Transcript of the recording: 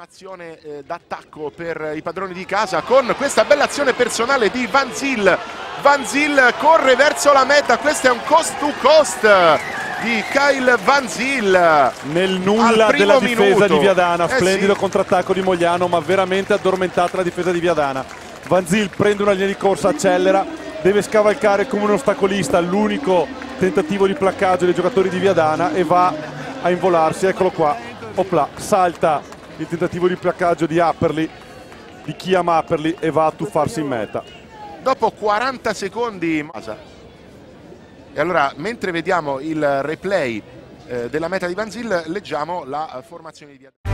ottima azione d'attacco per i padroni di casa con questa bella azione personale di Van Zyl. Van Zyl corre verso la meta, questo è un coast to coast di Kyle Van Zyl nel nulla della difesa di Viadana. Splendido sì. Contrattacco di Mogliano, ma veramente addormentata la difesa di Viadana. Van Zyl prende una linea di corsa, accelera, deve scavalcare come un ostacolista l'unico tentativo di placcaggio dei giocatori di Viadana e va a involarsi. Eccolo qua, opla, salta il tentativo di placcaggio di Apperly, di Kiam Apperly, e va a tuffarsi in meta dopo 40 secondi. E allora, mentre vediamo il replay della meta di Van Zyl, leggiamo la formazione di Viadana.